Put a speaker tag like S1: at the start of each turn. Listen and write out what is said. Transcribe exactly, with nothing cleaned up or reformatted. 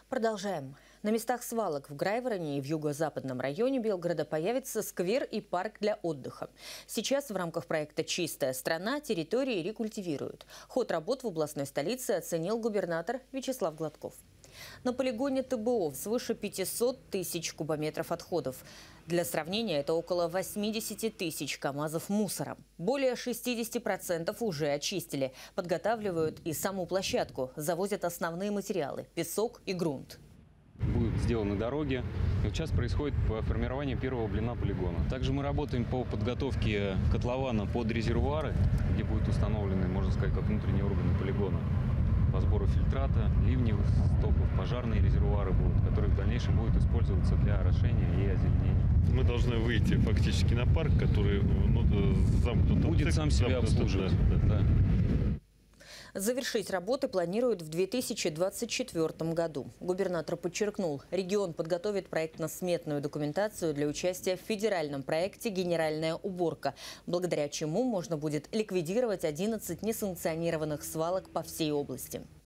S1: Продолжаем. На местах свалок в Грайвороне и в юго-западном районе Белгорода появится сквер и парк для отдыха. Сейчас в рамках проекта «Чистая страна» территории рекультивируют. Ход работ в областной столице оценил губернатор Вячеслав Гладков. На полигоне ТБО свыше пятисот тысяч кубометров отходов. Для сравнения, это около восьмидесяти тысяч КАМАЗов мусора. Более шестидесяти процентов уже очистили. Подготавливают и саму площадку. Завозят основные материалы – песок и грунт.
S2: Будут сделаны дороги. И сейчас происходит формирование первого блина полигона. Также мы работаем по подготовке котлована под резервуары, где будут установлены, можно сказать, как внутренние органы полигона. По сбору фильтрата, ливневых стоков, пожарные резервуары будут, которые в дальнейшем будут использоваться для орошения и озеленения.
S3: Мы должны выйти фактически на парк, который ну, замкнут.
S2: Будет сам себя обслуживать. Да, да.
S1: Завершить работы планируют в две тысячи двадцать четвёртом году. Губернатор подчеркнул, регион подготовит проектно-сметную документацию для участия в федеральном проекте «Генеральная уборка», благодаря чему можно будет ликвидировать одиннадцать несанкционированных свалок по всей области.